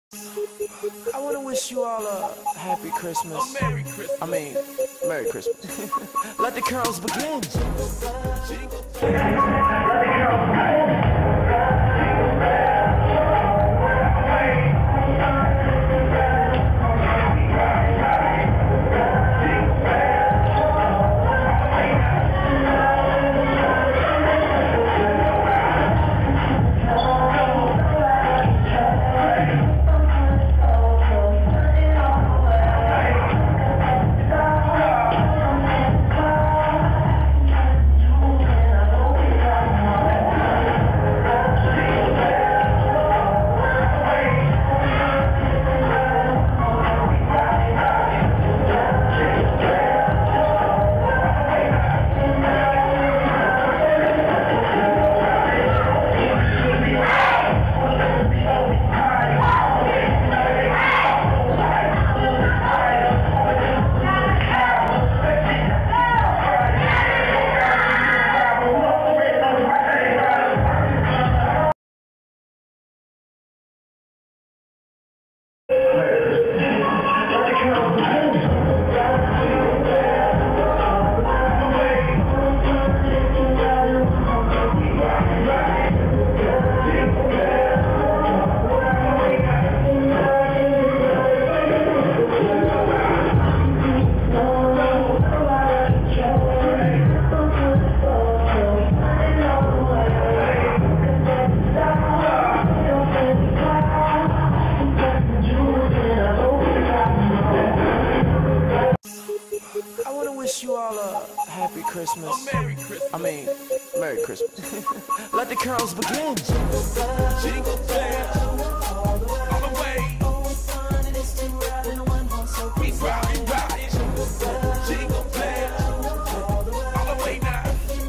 I want to wish you all a happy Christmas. Merry Christmas. I mean, Merry Christmas. Let the carols begin. I want to wish you all a happy Christmas. Merry Christmas. I mean, Merry Christmas. Let the carols begin. Jingle bells all the way. We ride, ride. Jingle bells all the way now.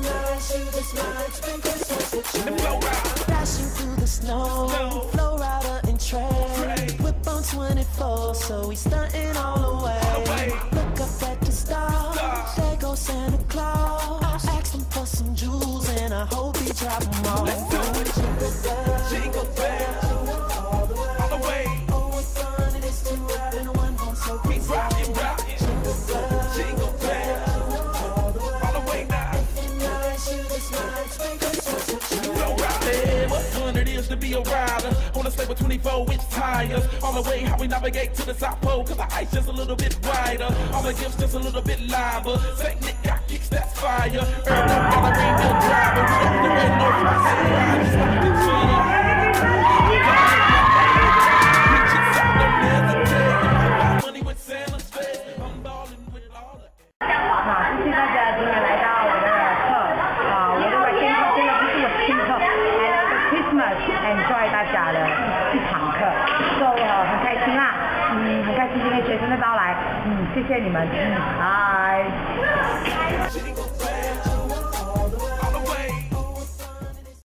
And blow ride. Dashing through the snow, flow rider and Trey. Whip on 24, so we stunting all the way. Look up at the stars, there goes Santa Claus. Ask him for some jewels, and I hope he drop them all. Let's do it. Jingle bells all the way. We ride, ride. Jingle bells all the way now. Blow ride. What fun it is to be a rider on a sleigh with 24-inch tires. On the way, how we navigate to the South Pole, cause the ice just a little bit wider. All the gifts just a little bit liver. Saint Nick got kicks, that's fire. Earn up, got a real driver. We don't the red, no frost, I just like to chill. Reaching south, don't hesitate. Money with Santa's face. I'm balling with all the 谢谢大家今天来到我的课我的 weekend 这个不是我的新课，来了个 Christmas enjoy 大家的一堂课，所以很开心啦，很开心今天学生的到来，谢谢你们，拜。